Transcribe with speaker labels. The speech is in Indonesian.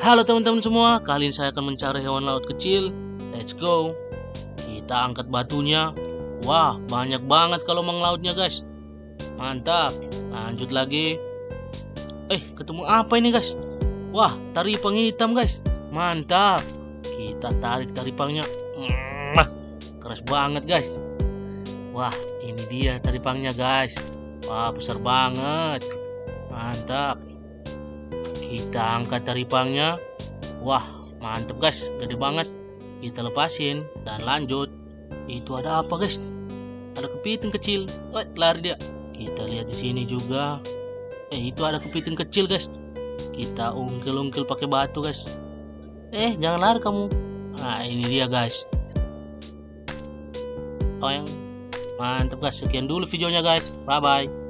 Speaker 1: Halo teman-teman semua, kali ini saya akan mencari hewan laut kecil. Let's go. Kita angkat batunya. Wah, banyak banget kalau lautnya guys. Mantap. Lanjut lagi. Ketemu apa ini guys? Wah, taripang hitam guys. Mantap. Kita tarik taripangnya. Keras banget guys. Wah, ini dia taripangnya guys. Wah, besar banget. Mantap. Kita angkat taripangnya. Wah, mantap guys, gede banget. Kita lepasin dan lanjut. Itu ada apa guys? Ada kepiting kecil. Lari dia. Kita lihat di sini juga. Itu ada kepiting kecil guys. Kita ungkil-ungkil pakai batu guys. Jangan lari kamu. Nah, ini dia guys. Mantap guys. Sekian dulu videonya guys. Bye bye.